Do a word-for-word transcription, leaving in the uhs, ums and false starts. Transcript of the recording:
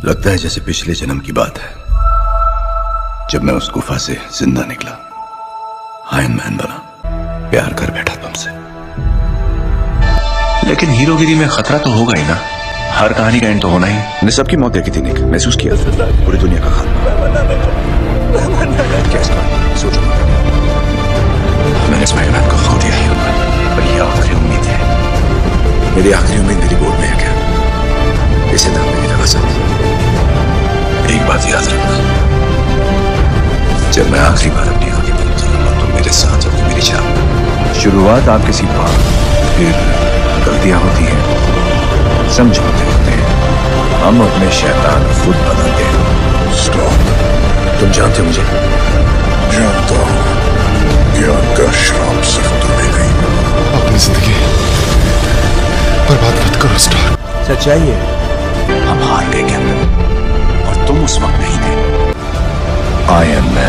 लगता है जैसे पिछले जन्म की बात है, जब मैं उस गुफा से जिंदा निकला, आयरन मैन बना, प्यार कर बैठा तुमसे। लेकिन हीरोगिरी में खतरा तो होगा ही ना, हर कहानी का एंड तो होना ही। मैंने सबकी मौत देखी थी निक, महसूस किया था पूरी दुनिया का खात्मा। क्या सोचो, मैंने स्पाइडरमैन को खो दिया ही होगा, पर यह आखिरी उम्मीद है। मेरी आखिरी उम्मीद मेरी गोद में है क्या? इसे नाम मेरी लगा सकती। एक बात याद रखना, जब मैं आखिरी बार अपनी आंखें बंद करूंगा तो मेरे साथ होगी मेरी जान। शुरुआत आप किसी बात, फिर गलतियां होती हैं, समझौते होते हैं, हम अपने शैतान खुद बदलते हैं। स्टॉप। तुम जानते हो मुझे? जानता हूँ। ज्ञान का श्राप सिर्फ तुम्हें नहीं, अपनी जिंदगी बर्बाद मत करो स्टार। सच्चाई है, हम हार गए कैप्टन, और तुम उस वक्त नहीं थे। Iron man